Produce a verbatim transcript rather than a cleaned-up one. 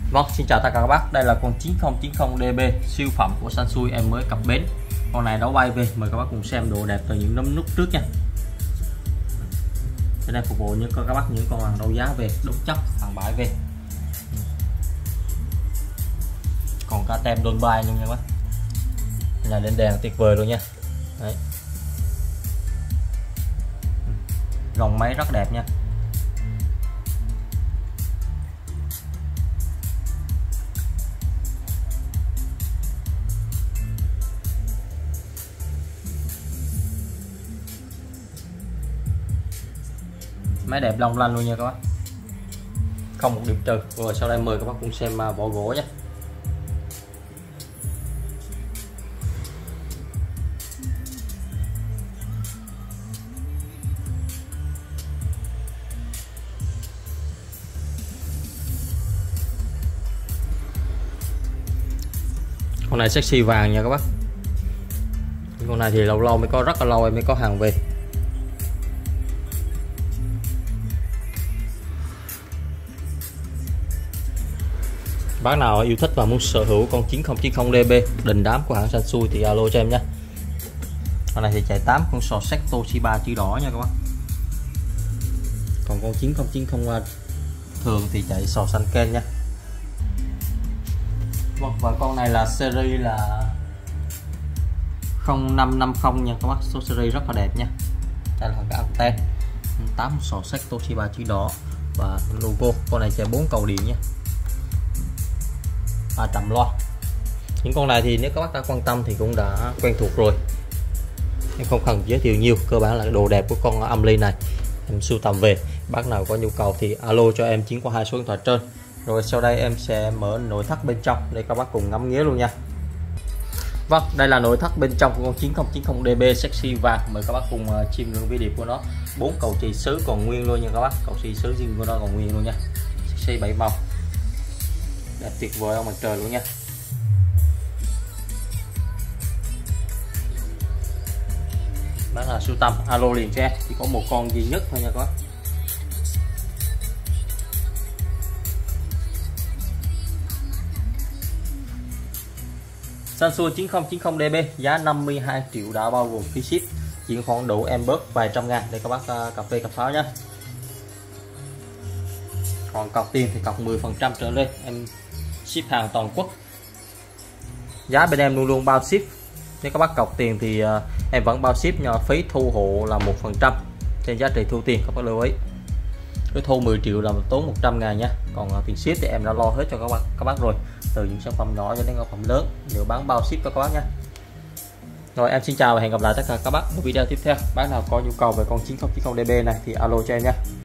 Vâng, xin chào tất cả các bác, đây là con chín không chín không D B siêu phẩm của Sansui em mới cập bến. Con này đấu bay về, mời các bác cùng xem độ đẹp từ những nấm nút trước nha. Trên đây phục vụ những các bác những con hàng đấu giá về, đúng chất hàng bãi về. Còn cả tem đôn bay luôn nha các bác. Là lên đèn tuyệt vời luôn nha. Đấy. Gồng máy rất đẹp nha. Máy đẹp long lanh luôn nha các bác, không một điểm trừ. Rồi sau đây mời các bác cùng xem vỏ gỗ nhé. Con này sexy vàng nha các bác. Con này thì lâu lâu mới có, rất là lâu em mới có hàng về. Bác nào yêu thích và muốn sở hữu con chín không chín không D B đình đám của hãng Sansui thì alo cho em nhé. Con này thì chạy tám con sò sét Toshiba chữ đỏ nha các bác. Còn con chín không chín không thường thì chạy sò xanh ken nha. Và con này là series là không năm năm không nha các bác, số series rất là đẹp nha. Đây là cái anten tám sò sét Toshiba chữ đỏ và logo. Con này chạy bốn cầu điện nha, ba trăm loa. Những con này thì nếu các bác đã quan tâm thì cũng đã quen thuộc rồi, em không cần giới thiệu nhiều. Cơ bản là đồ đẹp của con âm ly này em sưu tầm về. Bác nào có nhu cầu thì alo cho em chính qua hai số điện thoại trên. Rồi sau đây em sẽ mở nội thất bên trong để các bác cùng ngắm nghía luôn nha. Vâng, đây là nội thất bên trong của con chín không chín không D B sexy vàng. Mời các bác cùng chiêm ngưỡng vẻ đẹp của nó. Bốn cầu chì sứ còn nguyên luôn nha các bác, cầu chì sứ riêng của nó còn nguyên luôn nha. Sexy bảy màu đẹp tuyệt vời ông mặt trời luôn nha. Bác là sưu tầm alo liền cho em, chỉ có một con duy nhất thôi nha các bác. Sansui chín không chín không D B giá năm mươi hai triệu đã bao gồm phí ship, chuyển khoản đủ em bớt vài trăm ngàn để các bác uh, cà phê cà pháo nhé. Còn cọc tiền thì cọc mười phần trăm trở lên em ship hàng toàn quốc. Giá bên em luôn luôn bao ship. Nếu các bác cọc tiền thì uh, em vẫn bao ship, nhưng phí thu hộ là một phần trăm trên giá trị thu tiền. Các bác lưu ý, cứ thu mười triệu là tốn một trăm ngàn nha. Còn uh, tiền ship thì em đã lo hết cho các bác các bác rồi, từ những sản phẩm nhỏ cho đến sản phẩm lớn đều bán bao ship cho các bác nha. Rồi em xin chào và hẹn gặp lại tất cả các bác ở video tiếp theo. Bác nào có nhu cầu về con chín không chín không D B này thì alo cho em nha.